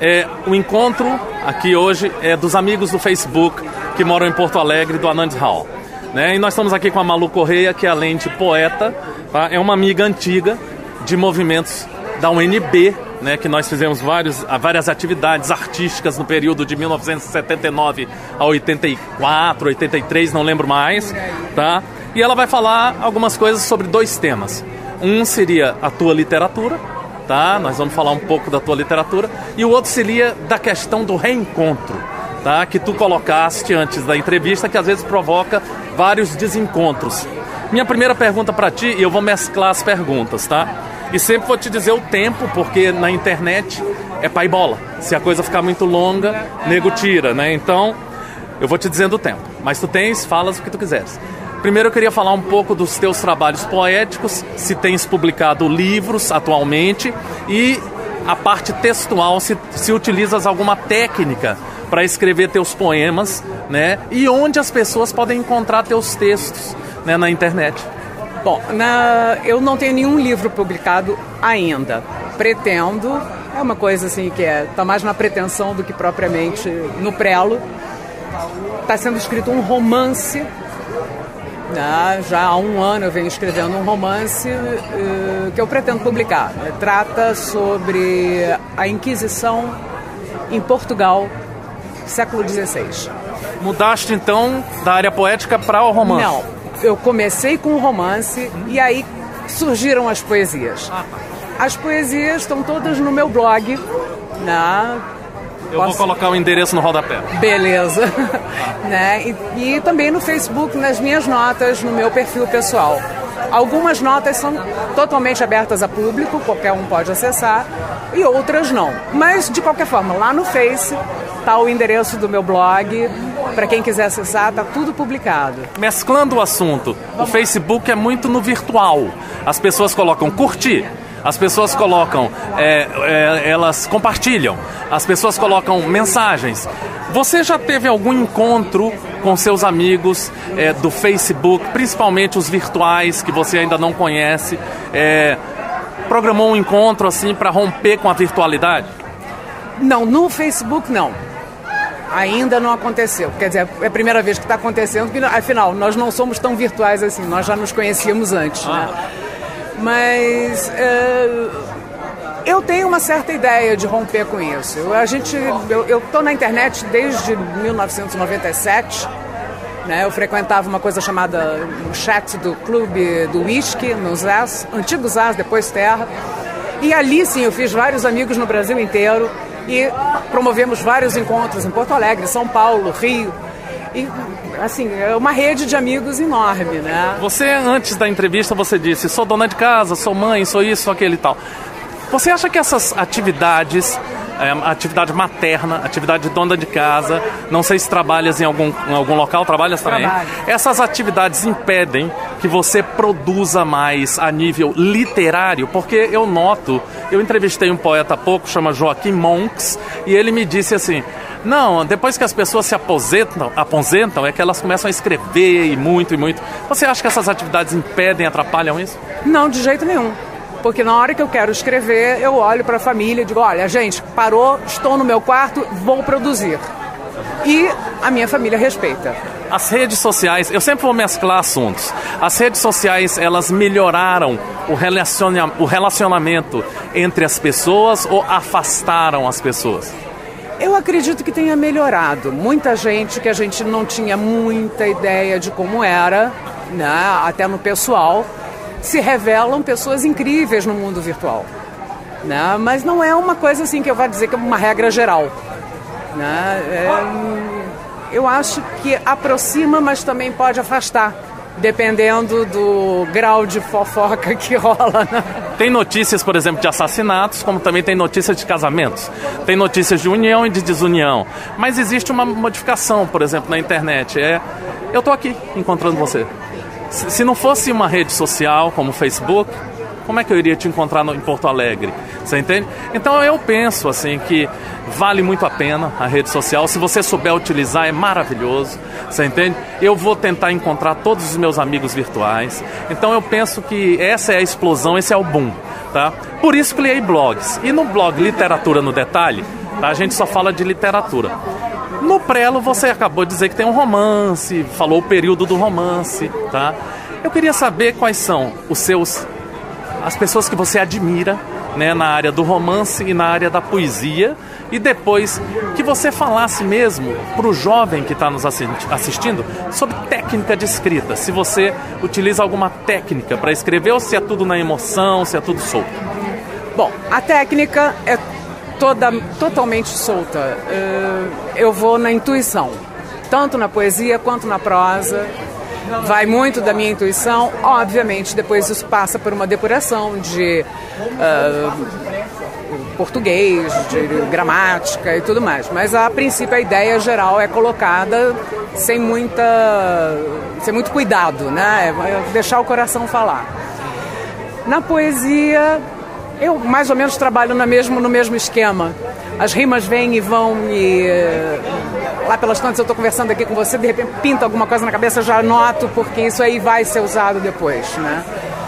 O encontro aqui hoje é dos amigos do Facebook que moram em Porto Alegre, do Anand Hall. Né? E nós estamos aqui com a Malu Correia, que além de poeta, tá? É uma amiga antiga de movimentos da UNB, né? Que nós fizemos várias atividades artísticas no período de 1979 a 84, 83, não lembro mais. Tá? E ela vai falar algumas coisas sobre dois temas. Um seria a tua literatura, tá? Nós vamos falar um pouco da tua literatura. E o outro seria da questão do reencontro, tá? Que tu colocaste antes da entrevista, que às vezes provoca vários desencontros. Minha primeira pergunta para ti, e eu vou mesclar as perguntas, tá? E sempre vou te dizer o tempo, porque na internet é pai bola. Se a coisa ficar muito longa, nego tira, né? Então, eu vou te dizendo o tempo. Mas tu falas o que tu quiseres. Primeiro eu queria falar um pouco dos teus trabalhos poéticos, se tens publicado livros atualmente, e a parte textual, se utilizas alguma técnica para escrever teus poemas, né? E onde as pessoas podem encontrar teus textos, né, na internet. Bom, eu não tenho nenhum livro publicado ainda. Pretendo, é uma coisa assim que tá mais na pretensão do que propriamente no prelo. Está sendo escrito um romance, né? Já há 1 ano eu venho escrevendo um romance que eu pretendo publicar. Trata sobre a Inquisição em Portugal, século XVI. Mudaste então da área poética para o romance? Não, eu comecei com o romance e aí surgiram as poesias. As poesias estão todas no meu blog, né? Vou colocar o endereço no rodapé. Beleza. Né? E também no Facebook, nas minhas notas, no meu perfil pessoal. Algumas notas são totalmente abertas a público, qualquer um pode acessar, e outras não. Mas, de qualquer forma, lá no Face está o endereço do meu blog. Para quem quiser acessar, está tudo publicado. Mesclando o assunto, o Facebook é muito no virtual. As pessoas colocam curtir, as pessoas colocam, elas compartilham, as pessoas colocam mensagens. Você já teve algum encontro com seus amigos do Facebook, principalmente os virtuais que você ainda não conhece? Programou um encontro assim para romper com a virtualidade? Não, no Facebook não. Ainda não aconteceu. Quer dizer, é a primeira vez que está acontecendo, porque afinal, nós não somos tão virtuais assim, nós já nos conhecíamos antes, né? Mas eu tenho uma certa ideia de romper com isso. Eu estou na internet desde 1997, né? Eu frequentava uma coisa chamada o chat do Clube do Whisky, no ZAS, antigo ZAS, depois Terra. E ali, sim, eu fiz vários amigos no Brasil inteiro e promovemos vários encontros em Porto Alegre, São Paulo, Rio. E, assim, é uma rede de amigos enorme, né? Você, antes da entrevista, você disse, sou dona de casa, sou mãe, sou isso, sou aquele e tal. Você acha que essas atividades, atividade materna, atividade de dona de casa, não sei se trabalhas em algum local, trabalhas também? Trabalho. Essas atividades impedem que você produza mais a nível literário? Porque eu noto, eu entrevistei um poeta há pouco, chama Joaquim Monks, e ele me disse assim, não, depois que as pessoas se aposentam, é que elas começam a escrever e muito. Você acha que essas atividades impedem, atrapalham isso? Não, de jeito nenhum. Porque na hora que eu quero escrever, eu olho para a família e digo, olha, gente, parou, estou no meu quarto, vou produzir. E a minha família respeita. As redes sociais, eu sempre vou mesclar assuntos. As redes sociais, elas melhoraram o relacionamento entre as pessoas ou afastaram as pessoas? Eu acredito que tenha melhorado. Muita gente que a gente não tinha muita ideia de como era, né, até no pessoal, se revelam pessoas incríveis no mundo virtual. Né? Mas não é uma coisa assim que eu vou dizer que é uma regra geral. Né? Eu acho que aproxima, mas também pode afastar, dependendo do grau de fofoca que rola. Né? Tem notícias, por exemplo, de assassinatos, como também tem notícias de casamentos. Tem notícias de união e de desunião. Mas existe uma modificação, por exemplo, na internet. Eu estou aqui encontrando você. Se não fosse uma rede social como o Facebook, como é que eu iria te encontrar em Porto Alegre? Você entende? Então eu penso assim que vale muito a pena a rede social. Se você souber utilizar, é maravilhoso. Você entende? Eu vou tentar encontrar todos os meus amigos virtuais. Então eu penso que essa é a explosão, esse é o boom. Tá? Por isso criei blogs. E no blog Literatura no Detalhe, tá? A gente só fala de literatura. No prelo você acabou de dizer que tem um romance, falou o período do romance, tá? Eu queria saber quais são as pessoas que você admira, né, na área do romance e na área da poesia, e depois que você falasse mesmo para o jovem que está nos assistindo sobre técnica de escrita, se você utiliza alguma técnica para escrever ou se é tudo na emoção, se é tudo solto. Bom, a técnica é totalmente solta. Eu vou na intuição, tanto na poesia quanto na prosa. Vai muito da minha intuição, obviamente depois isso passa por uma depuração de português, de gramática e tudo mais, mas a princípio a ideia geral é colocada sem muito cuidado, né? É deixar o coração falar. Na poesia eu mais ou menos trabalho no mesmo esquema. As rimas vêm e vão e lá pelas tantas eu estou conversando aqui com você, de repente pinta alguma coisa na cabeça, eu já anoto, porque isso aí vai ser usado depois, né?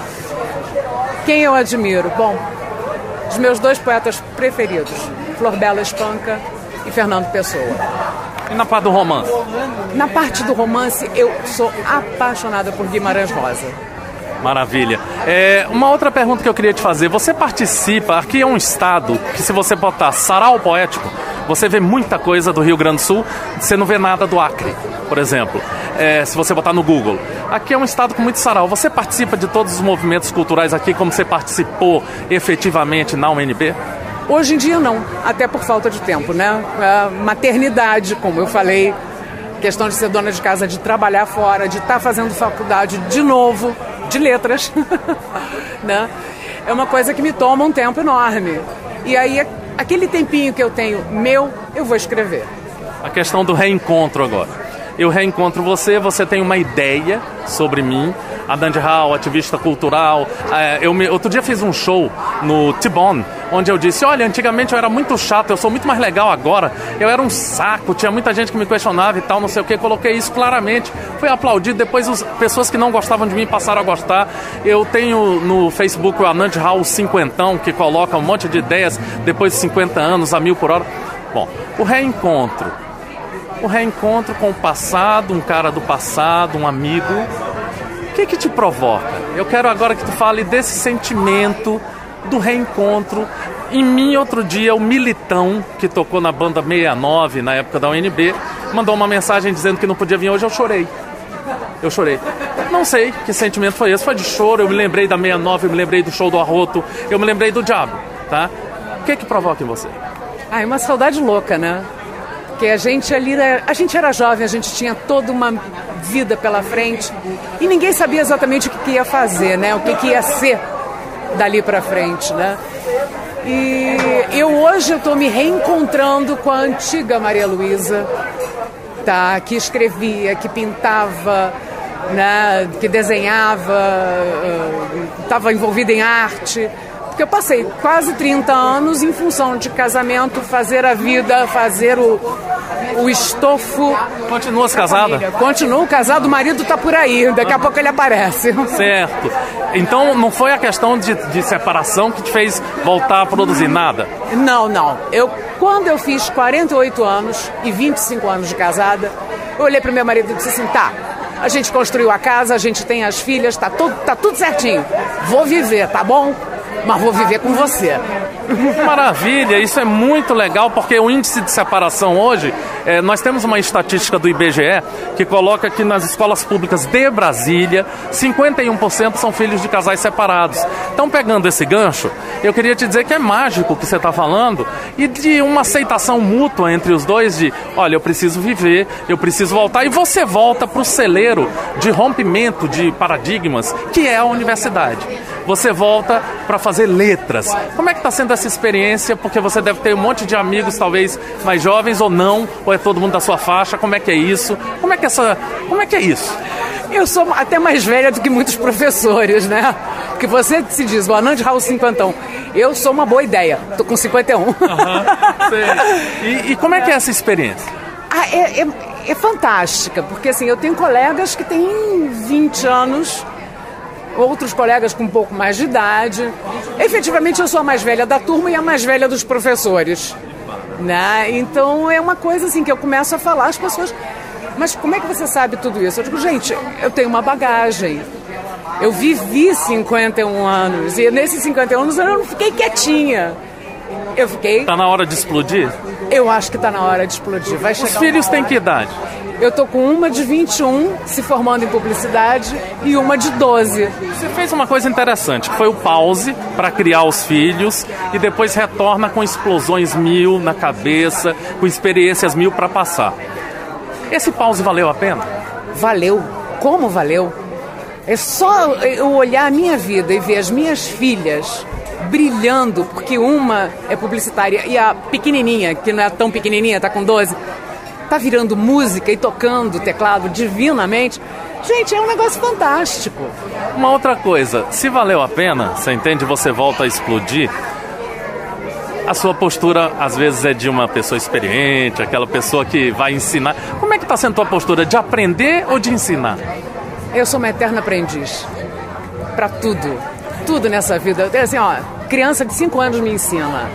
Quem eu admiro? Bom, os meus 2 poetas preferidos, Flor Bela Espanca e Fernando Pessoa. E na parte do romance? Na parte do romance eu sou apaixonada por Guimarães Rosa. Maravilha. Uma outra pergunta que eu queria te fazer. Você participa, aqui é um estado que se você botar sarau poético, você vê muita coisa do Rio Grande do Sul, você não vê nada do Acre, por exemplo. Se você botar no Google. Aqui é um estado com muito sarau. Você participa de todos os movimentos culturais aqui, como você participou efetivamente na UNB? Hoje em dia não, até por falta de tempo, né? A maternidade, como eu falei, questão de ser dona de casa, de trabalhar fora, de estar fazendo faculdade de novo, de letras, né? É uma coisa que me toma um tempo enorme. E aí, aquele tempinho que eu tenho eu vou escrever. A questão do reencontro agora. Eu reencontro você, você tem uma ideia sobre mim, a Dandy Hall, ativista cultural. Outro dia fiz um show no T-Bone, onde eu disse, olha, antigamente eu era muito chato, eu sou muito mais legal agora, eu era um saco, tinha muita gente que me questionava e tal, não sei o que, coloquei isso claramente, fui aplaudido, depois as pessoas que não gostavam de mim passaram a gostar. Eu tenho no Facebook o Anand Hall Cinquentão, que coloca um monte de ideias depois de 50 anos, a 1000 por hora. Bom, o reencontro com o passado, um cara do passado, um amigo. O que te provoca? Eu quero agora que tu fale desse sentimento do reencontro. Em mim, outro dia, o Militão, que tocou na banda 69, na época da UNB, mandou uma mensagem dizendo que não podia vir hoje. Eu chorei. Não sei que sentimento foi esse. Foi de choro, eu me lembrei da 69, eu me lembrei do show do Arroto, eu me lembrei do Diabo, tá? O que provoca em você? É uma saudade louca, né? Porque a gente era jovem, a gente tinha toda uma vida pela frente e ninguém sabia exatamente o que ia fazer, né? O que ia ser dali pra frente, né? E hoje eu estou me reencontrando com a antiga Maria Luísa, tá? Que escrevia, que pintava, né? Que desenhava, estava envolvida em arte. Porque eu passei quase 30 anos em função de casamento, fazer a vida, fazer o estofo. Continua casada? Continuo casado, o marido está por aí, daqui a pouco ele aparece. Certo. Então não foi a questão de separação que te fez voltar a produzir nada? Não. Quando eu fiz 48 anos e 25 anos de casada, eu olhei para o meu marido e disse assim, tá, a gente construiu a casa, a gente tem as filhas, tá tudo certinho. Vou viver, tá bom? Mas vou viver com você. Maravilha, isso é muito legal, porque o índice de separação hoje, nós temos uma estatística do IBGE que coloca que nas escolas públicas de Brasília, 51% são filhos de casais separados. Então, pegando esse gancho, eu queria te dizer que é mágico o que você está falando e de uma aceitação mútua entre os dois de, olha, eu preciso viver, eu preciso voltar, e você volta para o celeiro de rompimento de paradigmas, que é a universidade. Você volta para fazer letras. Como é que está sendo essa experiência? Porque você deve ter um monte de amigos, talvez mais jovens ou não, ou é todo mundo da sua faixa. Como é que é isso? Como é que é isso? Eu sou até mais velha do que muitos professores, né? Porque você se diz, o Anand Hall Cinquentão. Eu sou uma boa ideia. Tô com 51. Sei. E como é que é essa experiência? É fantástica, porque assim, eu tenho colegas que têm 20 anos, outros colegas com um pouco mais de idade. Efetivamente, eu sou a mais velha da turma e a mais velha dos professores. né? Então é uma coisa assim que eu começo a falar, as pessoas, mas como é que você sabe tudo isso? Eu digo, gente, eu tenho uma bagagem. Eu vivi 51 anos e nesses 51 anos eu não fiquei quietinha. Eu fiquei... Tá na hora de explodir? Eu acho que tá na hora de explodir. Vai chegar. Os filhos têm que idade? Eu tô com uma de 21, se formando em publicidade, e uma de 12. Você fez uma coisa interessante, que foi o pause para criar os filhos e depois retorna com explosões 1000 na cabeça, com experiências 1000 para passar. Esse pause valeu a pena? Valeu. Como valeu? É só eu olhar a minha vida e ver as minhas filhas brilhando, porque uma é publicitária e a pequenininha, que não é tão pequenininha, tá com 12, tá virando música e tocando teclado divinamente. Gente, é um negócio fantástico. Uma outra coisa, se valeu a pena, você entende, você volta a explodir, a sua postura às vezes é de uma pessoa experiente, aquela pessoa que vai ensinar. Como é que tá sendo a tua postura, de aprender ou de ensinar? Eu sou uma eterna aprendiz. Pra tudo. Tudo nessa vida. Assim, ó, criança de 5 anos me ensina.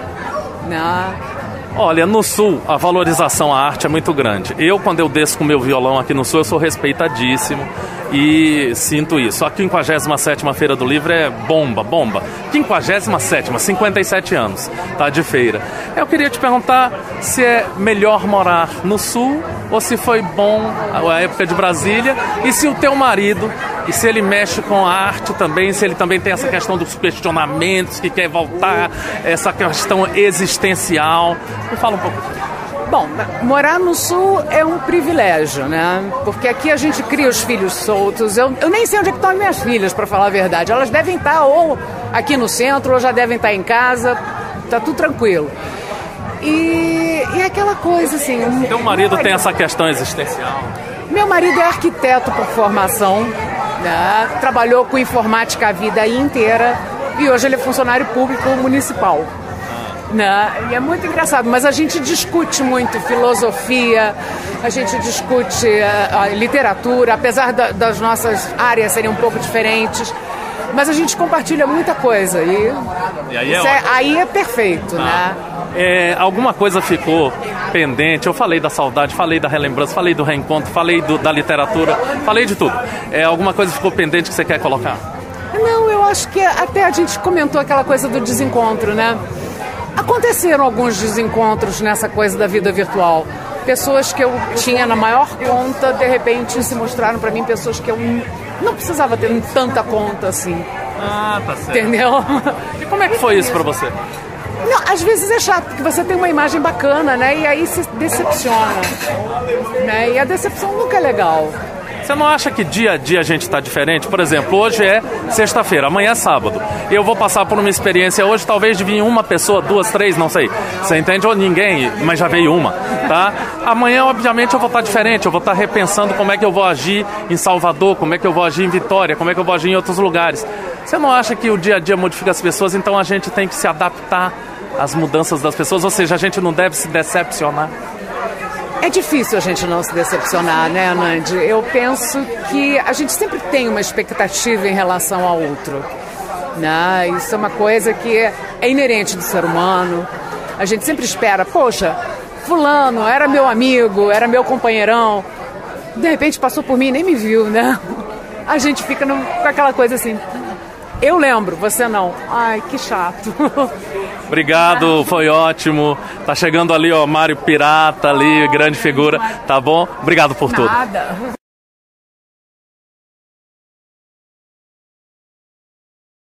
Né? Olha, no Sul, a valorização à arte é muito grande. Eu, quando eu desço com o meu violão aqui no Sul, eu sou respeitadíssimo e sinto isso. A 57ª Feira do Livro é bomba, bomba. 57ª, 57 anos, tá, de feira. Eu queria te perguntar se é melhor morar no Sul ou se foi bom a época de Brasília e se o teu marido, e se ele mexe com a arte também, se ele também tem essa questão dos questionamentos, que quer voltar, essa questão existencial. Me fala um pouco. Bom, morar no Sul é um privilégio, né? Porque aqui a gente cria os filhos soltos. Eu nem sei onde é que estão as minhas filhas, para falar a verdade. Elas devem estar ou aqui no centro, ou já devem estar em casa. Tá tudo tranquilo. E é aquela coisa assim... Teu marido tem essa questão existencial? Meu marido é arquiteto por formação, né? Trabalhou com informática a vida inteira e hoje ele é funcionário público municipal. Né? E é muito engraçado, mas a gente discute muito filosofia, a gente discute a literatura, apesar das nossas áreas serem um pouco diferentes, mas a gente compartilha muita coisa e aí é perfeito, né? Alguma coisa ficou pendente? Eu falei da saudade, falei da relembrança, falei do reencontro, falei da literatura, falei de tudo. Alguma coisa ficou pendente que você quer colocar? Não, eu acho que até a gente comentou aquela coisa do desencontro, né? Aconteceram alguns desencontros nessa coisa da vida virtual. Pessoas que eu tinha na maior conta, de repente se mostraram para mim pessoas que eu não precisava ter tanta conta assim. Ah, tá certo. Entendeu? E como é que foi isso para você? Não, às vezes é chato, porque você tem uma imagem bacana, né? E aí se decepciona. Né? E a decepção nunca é legal. Você não acha que dia a dia a gente está diferente? Por exemplo, hoje é sexta-feira, amanhã é sábado. Eu vou passar por uma experiência hoje, talvez de vir uma pessoa, 2, 3, não sei. Você entende? Ou ninguém, mas já veio uma, tá? Amanhã, obviamente, eu vou estar diferente. Eu vou estar repensando como é que eu vou agir em Salvador, como é que eu vou agir em Vitória, como é que eu vou agir em outros lugares. Você não acha que o dia a dia modifica as pessoas, então a gente tem que se adaptar às mudanças das pessoas? Ou seja, a gente não deve se decepcionar? É difícil a gente não se decepcionar, né, Nandi? Eu penso que a gente sempre tem uma expectativa em relação ao outro, né? Isso é uma coisa que é inerente do ser humano. A gente sempre espera, poxa, fulano era meu amigo, era meu companheirão, de repente passou por mim e nem me viu, né? A gente fica com aquela coisa assim, eu lembro, você não. Ai, que chato. Obrigado, foi ótimo. Tá chegando ali, ó, Mário Pirata ali, grande figura, tá bom? Obrigado por tudo. Nada.